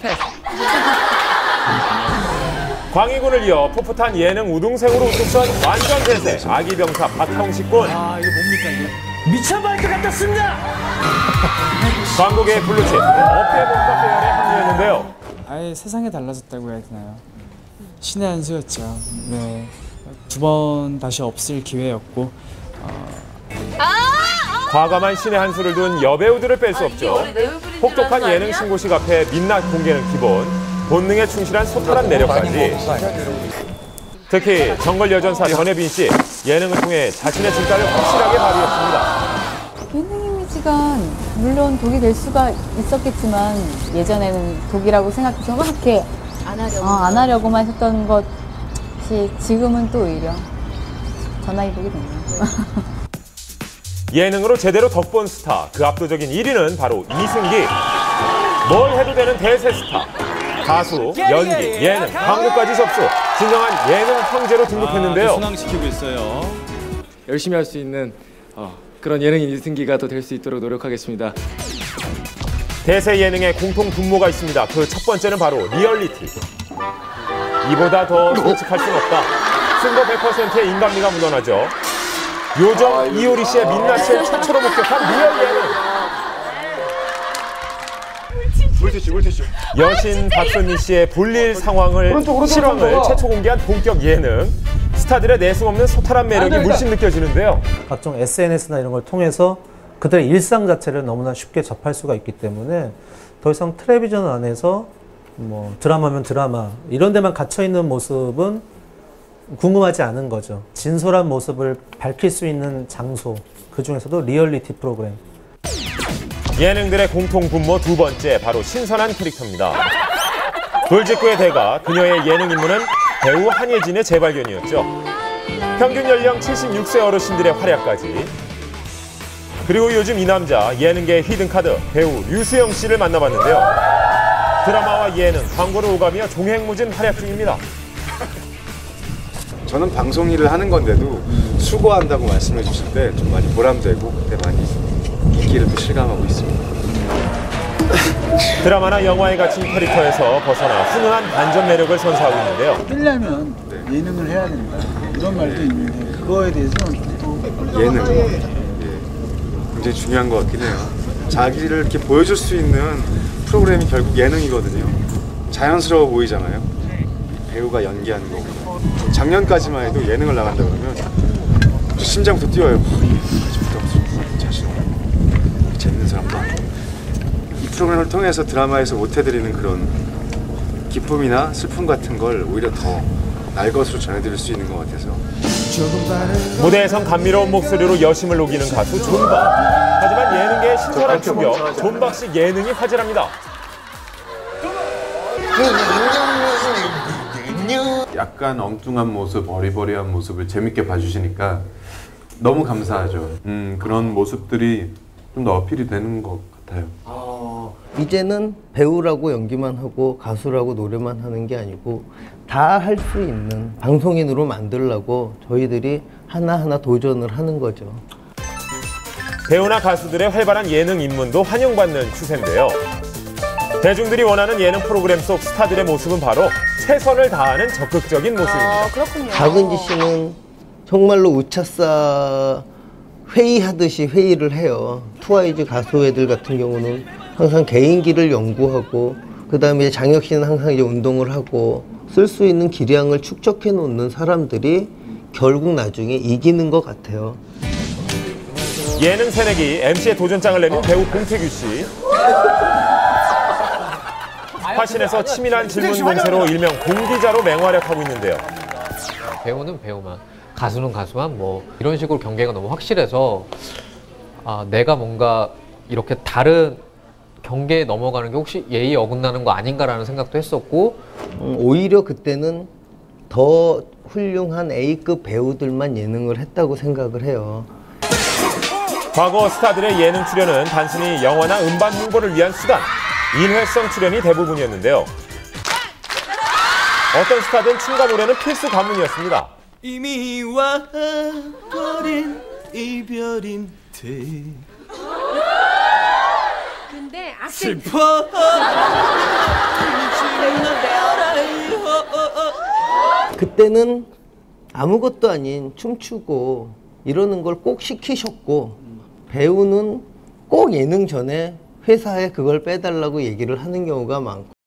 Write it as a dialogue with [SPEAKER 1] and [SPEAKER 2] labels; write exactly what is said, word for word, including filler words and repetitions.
[SPEAKER 1] 패스.
[SPEAKER 2] 광희군을 이어 풋풋한 예능 우등생으로 우뚝선 완전 대세 아기 병사 박형식 군.
[SPEAKER 1] 아 이거 뭡니까 이게?
[SPEAKER 3] 미쳐버릴 것 같았습니다.
[SPEAKER 2] 광고계의 블루칩 어깨 본격 대열에 합류했는데요.
[SPEAKER 4] 아예 세상이 달라졌다고 해야 되나요? 신의 한 수였죠. 네, 두 번 다시 없을 기회였고. 어...
[SPEAKER 2] 과감한 신의 한 수를 둔 여배우들을 뺄 수 없죠. 혹독한 예능 신고식 앞에 민낯 공개는 기본, 본능에 충실한 소탈한 매력까지. 특히 정글 여전사 전혜빈 씨, 예능을 통해 자신의 진가를 확실하게 발휘했습니다.
[SPEAKER 5] 예능 이미지가 물론 독이 될 수가 있었겠지만 예전에는 독이라고 생각해서 그렇게 안 하려고, 어, 안 하려고만 했던 것이 지금은 또 오히려 전화위복이 됐네요.
[SPEAKER 2] 예능으로 제대로 덕본 스타, 그 압도적인 일 위는 바로 이승기. 뭘 해도 되는 대세 스타. 가수, 연기, 예능, 광고까지 접수. 진정한 예능 황제로 등극했는데요.
[SPEAKER 1] 아, 순항시키고 있어요.
[SPEAKER 6] 열심히 할 수 있는 어, 그런 예능인 이승기가 또 될 수 있도록 노력하겠습니다.
[SPEAKER 2] 대세 예능에 공통 분모가 있습니다. 그 첫 번째는 바로 리얼리티. 이보다 더 솔직할 순 없다. 승부 백 퍼센트의 인간미가 묻어나죠. 요정 이효리 씨의 민낯을 최초로 목격한 리얼 예능.
[SPEAKER 7] 물티슈, 물티슈.
[SPEAKER 2] 여신 박선미 씨의 불릴 상황을
[SPEAKER 7] 오른쪽, 오른쪽,
[SPEAKER 2] 실황을
[SPEAKER 7] 오른쪽.
[SPEAKER 2] 최초 공개한 본격 예능. 스타들의 내숭 없는 소탈한 매력이 물씬 느껴지는데요.
[SPEAKER 8] 각종 에스엔에스나 이런 걸 통해서 그들의 일상 자체를 너무나 쉽게 접할 수가 있기 때문에 더 이상 텔레비전 안에서 뭐 드라마면 드라마 이런 데만 갇혀 있는 모습은 궁금하지 않은 거죠. 진솔한 모습을 밝힐 수 있는 장소, 그 중에서도 리얼리티 프로그램.
[SPEAKER 2] 예능들의 공통 분모 두 번째, 바로 신선한 캐릭터입니다. 돌직구의 대가, 그녀의 예능 임무는 배우 한예진의 재발견이었죠. 평균 연령 칠십육 세 어르신들의 활약까지. 그리고 요즘 이 남자, 예능계의 히든카드, 배우 류수영 씨를 만나봤는데요. 드라마와 예능, 광고를 오가며 종횡무진 활약 중입니다.
[SPEAKER 7] 저는 방송 일을 하는 건데도 수고한다고 말씀해 주실 때 좀 많이 보람되고 그때 많이 인기를 또 실감하고 있습니다.
[SPEAKER 2] 드라마나 영화에 갇힌 캐릭터에서 벗어나 훈훈한 반전 매력을 선사하고 있는데요.
[SPEAKER 9] 뜨려면 네. 예능을 해야 된다. 이런 말도 있는데 그거에 대해서는 또
[SPEAKER 7] 예능, 예, 굉장히 중요한 것 같긴 해요. 자기를 이렇게 보여줄 수 있는 프로그램이 결국 예능이거든요. 자연스러워 보이잖아요. 배우가 연기하는 거고. 작년까지만 해도 예능을 나간다 그러면 심장부터 뛰어요. 자신 재밌는 사람도 이 프로그램을 통해서 드라마에서 못 해드리는 그런 기쁨이나 슬픔 같은 걸 오히려 더 날 것으로 전해드릴 수 있는 것 같아서.
[SPEAKER 2] 무대에선 감미로운 목소리로 여심을 녹이는 가수 존박. 하지만 예능계의 신선한 충격, 존박식 예능이 화제랍니다.
[SPEAKER 10] 약간 엉뚱한 모습, 어리버리한 모습을 재밌게 봐주시니까 너무 감사하죠. 음, 그런 모습들이 좀 더 어필이 되는 것 같아요.
[SPEAKER 11] 어, 이제는 배우라고 연기만 하고 가수라고 노래만 하는 게 아니고 다 할 수 있는 방송인으로 만들려고 저희들이 하나하나 도전을 하는 거죠.
[SPEAKER 2] 배우나 가수들의 활발한 예능 입문도 환영받는 추세인데요. 대중들이 원하는 예능 프로그램 속 스타들의 모습은 바로 최선을 다하는 적극적인 모습입니다.
[SPEAKER 5] 어, 그렇군요.
[SPEAKER 11] 박은지 씨는 정말로 우차싸 회의하듯이 회의를 해요. 트와이즈 가수 애들 같은 경우는 항상 개인기를 연구하고 그 다음에 장혁 씨는 항상 이제 운동을 하고 쓸 수 있는 기량을 축적해 놓는 사람들이 결국 나중에 이기는 것 같아요.
[SPEAKER 2] 예능 새내기 엠씨의 도전장을 내민 배우 공태규 씨. 화신에서 치밀한 질문 공세로 일명 공기자로 맹활약하고 있는데요.
[SPEAKER 12] 배우는 배우만, 가수는 가수만, 뭐 이런 식으로 경계가 너무 확실해서 아, 내가 뭔가 이렇게 다른 경계에 넘어가는 게 혹시 예의 어긋나는 거 아닌가라는 생각도 했었고
[SPEAKER 11] 음, 오히려 그때는 더 훌륭한 A급 배우들만 예능을 했다고 생각을 해요.
[SPEAKER 2] 과거 스타들의 예능 출연은 단순히 영화나 음반 홍보를 위한 수단, 인회성 출연이 대부분이었는데요. 어떤 스타든 춤과 노래는 필수 관문이었습니다.
[SPEAKER 3] 이미 와버린 이별인데
[SPEAKER 13] 근데
[SPEAKER 3] 슬퍼
[SPEAKER 11] 그때는 아무것도 아닌 춤추고 이러는 걸 꼭 시키셨고 배우는 꼭 예능 전에 회사에 그걸 빼달라고 얘기를 하는 경우가 많고